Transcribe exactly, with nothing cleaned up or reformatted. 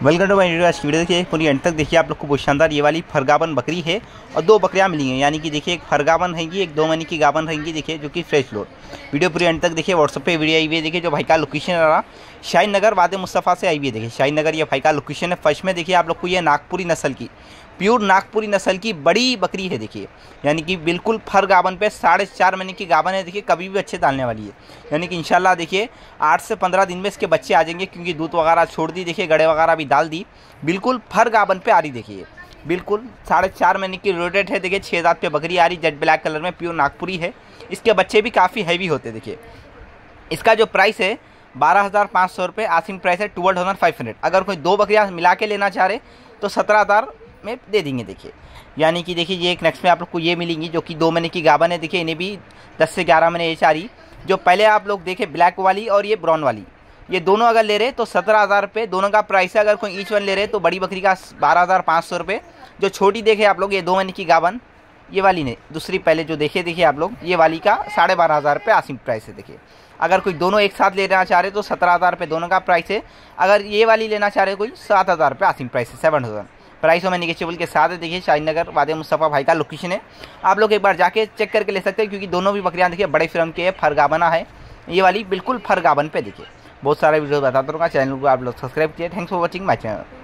Welcome to my video. देखिए पूरी end तक देखिए, आप लोग को बहुत शानदार ये वाली फरगाबन बकरी है और दो बकरियां मिली हैं, यानी कि देखिए एक फरगाबन रहेंगी, एक दो महीने की गाबन रहेंगी, देखिए जो कि फ्रेश लोड। वीडियो पूरी एंड तक देखिए। व्हाट्सएप पे वीडियो आई हुई है, देखिए जो भाई का लोकेशन आ रहा शाहीन नगर वादे मुस्तफ़ा से आई हुई है। देखिए शाहीन नगर ये भाई का लोकेशन है। फर्स्ट में देखिए आप लोग को ये नागपुरी नस्ल की, प्योर नागपुरी नस्ल की बड़ी बकरी है, देखिए यानी कि बिल्कुल फर गाबन पे साढ़े चार महीने की गाबन है। देखिए कभी भी अच्छे डालने वाली है, यानी कि इंशाल्लाह देखिए आठ से पंद्रह दिन में इसके बच्चे आ जाएंगे, क्योंकि दूध वगैरह छोड़ दी, देखिए गड़े वगैरह भी डाल दी। बिल्कुल फर गाबन पे आ रही, देखिए बिल्कुल साढ़े चार महीने की रोटेट है। देखिए छः दांत पे बकरी आ रही, जेड ब्लैक कलर में, प्योर नागपुरी है। इसके बच्चे भी काफ़ी हैवी होते हैं। देखिए इसका जो प्राइस है बारह हज़ार पाँच सौ रुपये आसिम प्राइस है, ट्वेल्व थाउजेंड फाइव हंड्रेड। अगर कोई दो बकरियाँ मिला के लेना चाह रहे तो सत्रह हज़ार में दे देंगे। देखिए यानी कि देखिए ये एक नेक्स्ट में आप लोग को ये मिलेंगी जो कि दो महीने की गाबन है। देखिए इन्हें भी दस से ग्यारह महीने एज आ रही। जो पहले आप लोग देखे ब्लैक वाली और ये ब्राउन वाली, ये दोनों अगर ले रहे तो सत्रह हज़ार रुपये दोनों का प्राइस है। अगर कोई ईच वन ले रहे तो बड़ी बकरी का बारह हज़ार पाँच सौ रुपये। जो छोटी देखे आप लोग, ये दो महीने की गाबन, ये वाली ने दूसरी पहले जो देखे देखिए आप लोग, ये वाली का साढ़े बारह हज़ार रुपये आसिम प्राइस है। देखिए अगर कोई दोनों एक साथ लेना चाह रहे तो सत्रह हज़ार रुपये दोनों का प्राइस है। अगर ये वाली लेना चाह रहे कोई सात हज़ार रुपये आसिम प्राइस है, सेवन थाउजेंड प्राइसों में निगेशियबल के साथ है। देखिए शाहीन नगर वादे मुस्तफ़ा भाई का लोकेशन है, आप लोग एक बार जाके चेक करके ले सकते हैं, क्योंकि दोनों भी बकरियां देखिए बड़े फिल्म के फरगाबना है। ये वाली बिल्कुल फरगाबन पे। देखिए बहुत सारे वीडियो बताता रहूँगा, चैनल को आप लोग सब्सक्राइब किए। Thanks for watching my channel.